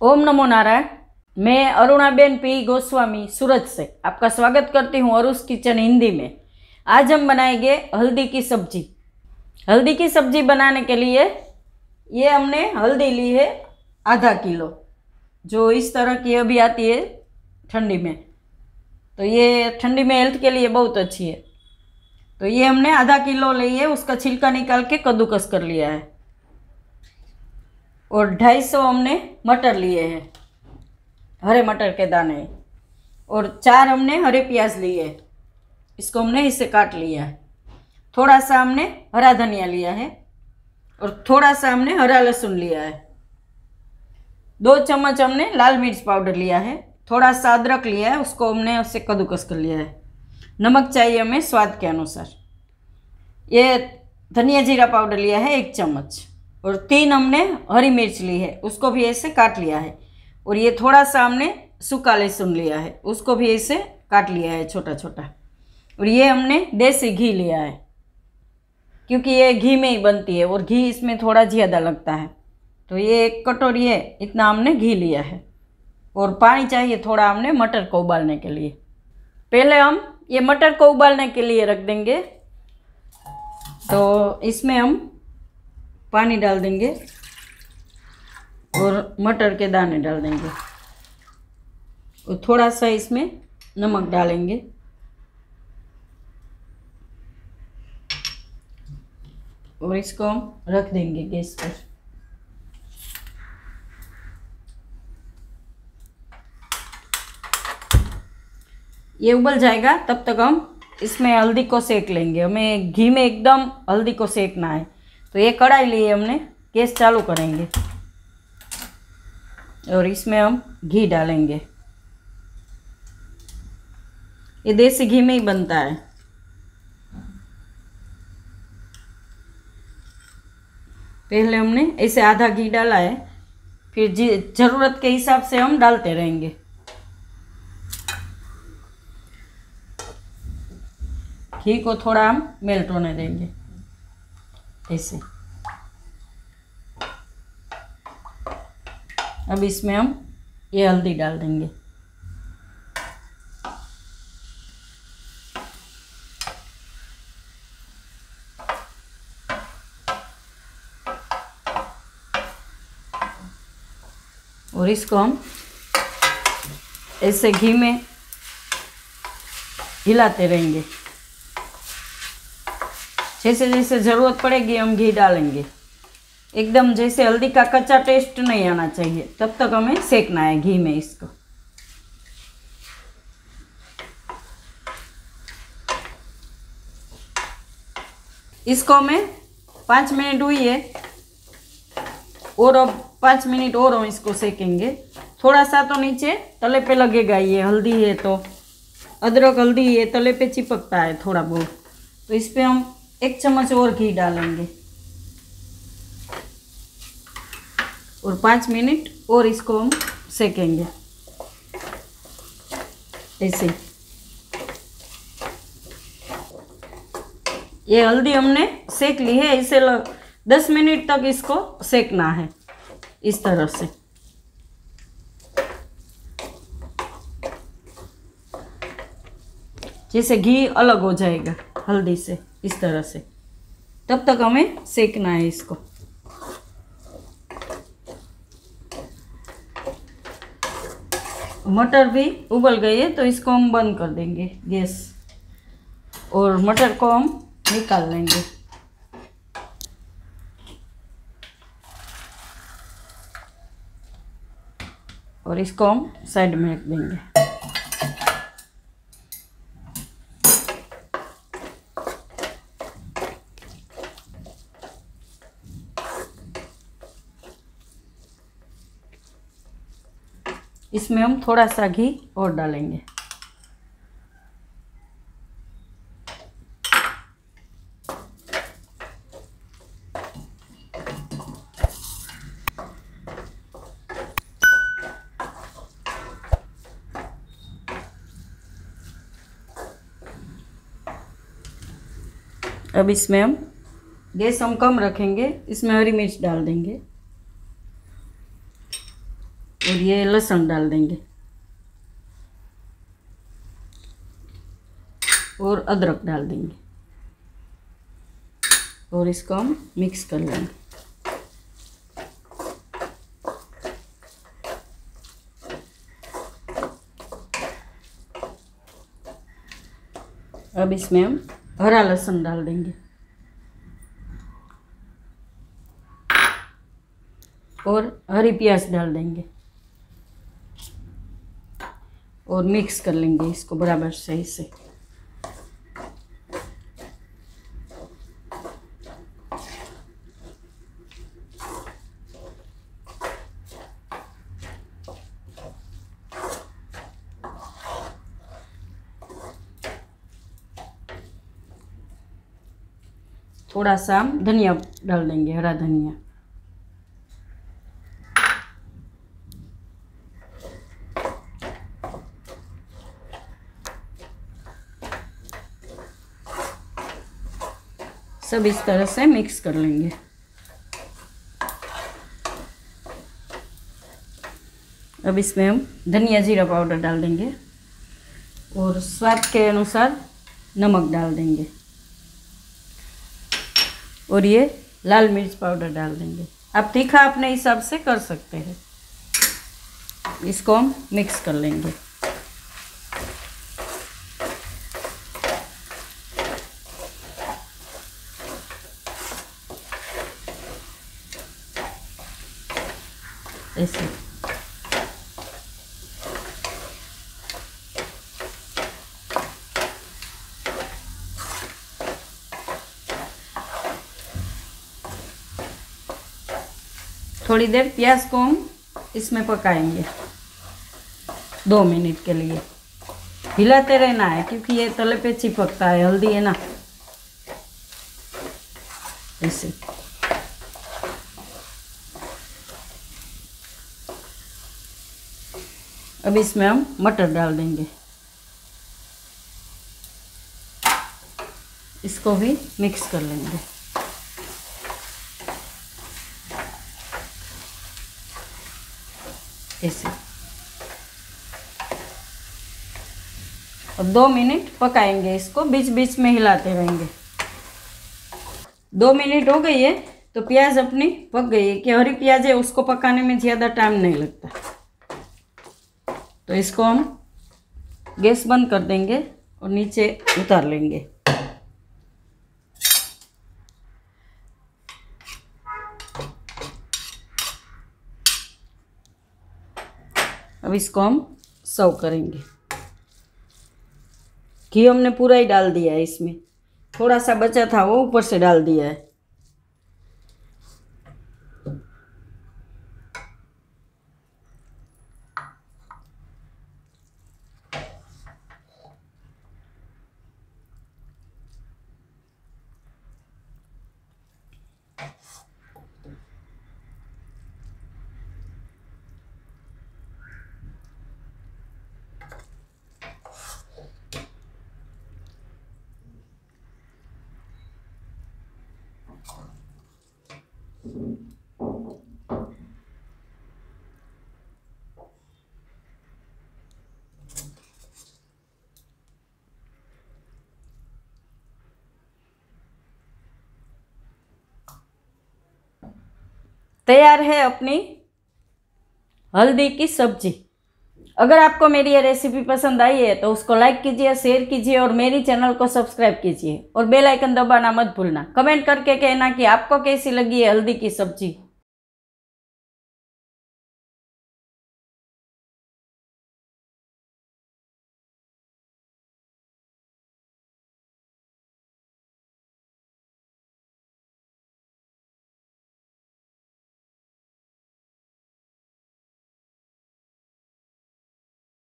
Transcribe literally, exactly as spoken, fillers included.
ओम नमो नारायण। मैं अरुणाबेन पी गोस्वामी सूरत से आपका स्वागत करती हूँ अरुष किचन हिंदी में। आज हम बनाएंगे हल्दी की सब्जी। हल्दी की सब्जी बनाने के लिए ये हमने हल्दी ली है आधा किलो, जो इस तरह की अभी आती है ठंडी में, तो ये ठंडी में हेल्थ के लिए बहुत अच्छी है। तो ये हमने आधा किलो ली है, उसका छिलका निकाल के कद्दूकस कर लिया है। और ढाई सौ हमने मटर लिए हैं, हरे मटर के दाने। और चार हमने हरे प्याज लिए हैं, इसको हमने इससे काट लिया है। थोड़ा सा हमने हरा धनिया लिया है और थोड़ा सा हमने हरा लहसुन लिया है। दो चम्मच हमने लाल मिर्च पाउडर लिया है। थोड़ा सा अदरक लिया है, उसको हमने उससे कद्दूकस कर लिया है। नमक चाहिए हमें स्वाद के अनुसार। ये धनिया जीरा पाउडर लिया है एक चम्मच। और तीन हमने हरी मिर्च ली है, उसको भी ऐसे काट लिया है। और ये थोड़ा सा हमने सूखा लहसुन लिया है, उसको भी ऐसे काट लिया है छोटा छोटा। और ये हमने देसी घी लिया है, क्योंकि ये घी में ही बनती है और घी इसमें थोड़ा ज़्यादा लगता है। तो ये एक कटोरी है, इतना हमने घी लिया है। और पानी चाहिए थोड़ा हमने मटर को उबालने के लिए। पहले हम ये मटर को उबालने के लिए रख देंगे। तो इसमें हम पानी डाल देंगे और मटर के दाने डाल देंगे और थोड़ा सा इसमें नमक डालेंगे। और इसको हम रख देंगे गैस पर। ये उबल जाएगा, तब तक हम इसमें हल्दी को सेक लेंगे। हमें घी में एकदम हल्दी को सेकना है। तो ये कढ़ाई लिए हमने, गैस चालू करेंगे और इसमें हम घी डालेंगे। ये देसी घी में ही बनता है। पहले हमने ऐसे आधा घी डाला है, फिर ज़रूरत के हिसाब से हम डालते रहेंगे। घी को थोड़ा हम मेल्ट होने देंगे ऐसे। अब इसमें हम ये हल्दी डाल देंगे। और इसको हम ऐसे घी में हिलाते रहेंगे। जैसे जैसे ज़रूरत पड़ेगी हम घी डालेंगे। एकदम जैसे हल्दी का कच्चा टेस्ट नहीं आना चाहिए, तब तक हमें सेकना है घी में इसको। इसको हमें पाँच मिनट हुई है और अब पाँच मिनट और हम इसको सेकेंगे। थोड़ा सा तो नीचे तले पे लगेगा, ये हल्दी है तो अदरक हल्दी है, तले पे चिपकता है थोड़ा बहुत। तो इस पर हम एक चम्मच और घी डालेंगे और पाँच मिनट और इसको हम सेकेंगे ऐसे। ये हल्दी हमने सेक ली है, इसे दस मिनट तक इसको सेकना है इस तरह से। जैसे घी अलग हो जाएगा हल्दी से, इस तरह से, तब तक हमें सेकना है इसको। मटर भी उबल गई है, तो इसको हम बंद कर देंगे गैस और मटर को हम निकाल लेंगे। और इसको हम साइड में रख देंगे। इसमें हम थोड़ा सा घी और डालेंगे। अब इसमें हम गैस हम कम रखेंगे, इसमें हरी मिर्च डाल देंगे। और ये लहसुन डाल देंगे और अदरक डाल देंगे और इसको हम मिक्स कर लेंगे। अब इसमें हम हरा लहसुन डाल देंगे और हरी प्याज डाल देंगे और मिक्स कर लेंगे इसको बराबर सही से। थोड़ा सा हम धनिया डाल देंगे, हरा धनिया। सब इस तरह से मिक्स कर लेंगे। अब इसमें हम धनिया जीरा पाउडर डाल देंगे और स्वाद के अनुसार नमक डाल देंगे और ये लाल मिर्च पाउडर डाल देंगे। आप तीखा अपने हिसाब से कर सकते हैं। इसको हम मिक्स कर लेंगे। ऐसे थोड़ी देर प्याज को हम इसमें पकाएंगे दो मिनट के लिए। हिलाते रहना है क्योंकि ये तले पे चिपकता है, हल्दी है ना। ऐसे अब इसमें हम मटर डाल देंगे। इसको भी मिक्स कर लेंगे। ऐसे अब दो मिनट पकाएंगे इसको, बीच बीच में हिलाते रहेंगे। दो मिनट हो गई है तो प्याज अपनी पक गई है। कि हरी प्याज है उसको पकाने में ज़्यादा टाइम नहीं लगता। तो इसको हम गैस बंद कर देंगे और नीचे उतार लेंगे। अब इसको हम सर्व करेंगे। घी हमने पूरा ही डाल दिया है, इसमें थोड़ा सा बचा था वो ऊपर से डाल दिया है। तैयार है अपनी हल्दी की सब्जी। अगर आपको मेरी ये रेसिपी पसंद आई है तो उसको लाइक कीजिए, शेयर कीजिए और मेरी चैनल को सब्सक्राइब कीजिए और बेल आइकन दबाना मत भूलना। कमेंट करके कहना कि आपको कैसी लगी है हल्दी की सब्जी।